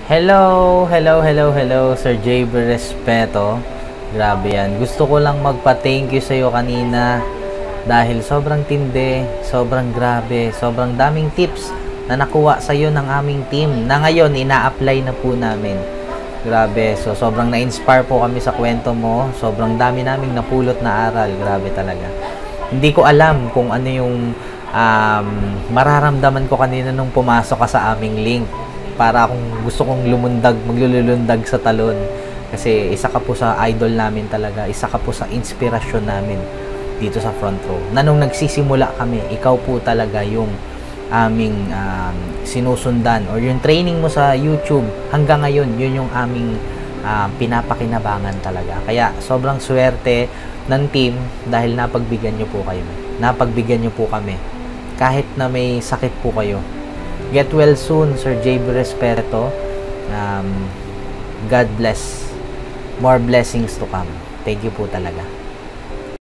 Hello, Sir JB Respeto. Grabe yan. Gusto ko lang magpa-thank you sa'yo kanina dahil sobrang tindi, sobrang grabe, sobrang daming tips na nakuha sa'yo ng aming team na ngayon ina-apply na po namin. Grabe. So, sobrang na-inspire po kami sa kwento mo. Sobrang dami naming napulot na aral. Grabe talaga. Hindi ko alam kung ano yung mararamdaman ko kanina nung pumasok ka sa aming link. Para kung gusto kong maglulundag sa talon. Kasi isa ka po sa idol namin talaga. Isa ka po sa inspirasyon namin dito sa front row. Na nung nagsisimula kami, ikaw po talaga yung aming sinusundan or yung training mo sa YouTube hanggang ngayon, yun yung aming pinapakinabangan talaga. Kaya sobrang swerte ng team dahil napagbigyan nyo po kayo. Napagbigyan nyo po kami. Kahit na may sakit po kayo. Get well soon, Sir JB Respeto. God bless. More blessings to come. Thank you po talaga.